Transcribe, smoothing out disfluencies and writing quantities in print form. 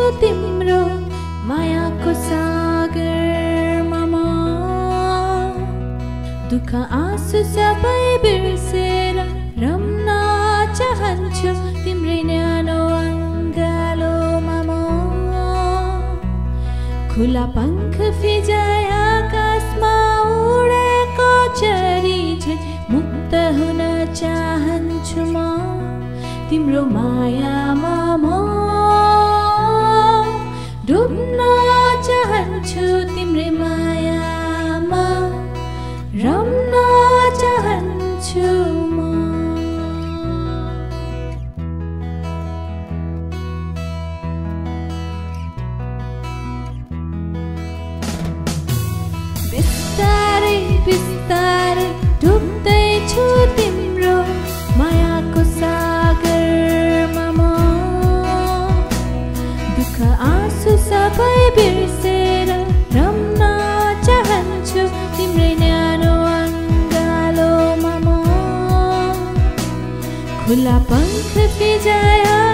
तिम्रो मायाको सागरमा म दुःख आँसु सबै बिर्सेर रम्न चाहन्छु तिम्रै न्यानो अङ्गालोमा म खुला पंख फिजाए आकाशमा उडेको चरी झैं मुक्त हुन चाहन्छु म तिम्रो मायामा म डुब्न चाहन्छु तिम्रै मायामा रम्न चाहन्छु म बिस्तारै बिस्तारै डुब्दैछु तिम्रो मायाको सागरमा म दुःख आँसु सबै बिर्सेर रम्न चाहन्छु तिम्रै न्यानो अङ्गालोमा म खुला पंख फिजाए